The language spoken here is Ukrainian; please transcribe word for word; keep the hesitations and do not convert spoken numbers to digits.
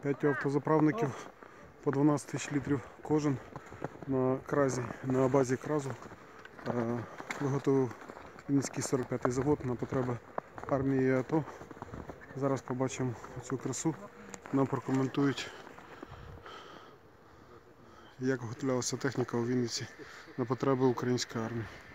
п'ять автозаправників по дванадцять тисяч літрів кожен на кразі, на базі кразу виготовив Вінницький сорок п'ятий завод на потреби армії і АТО. Зараз побачимо цю красу, нам прокоментують, як готувалася техніка у Вінниці на потреби української армії.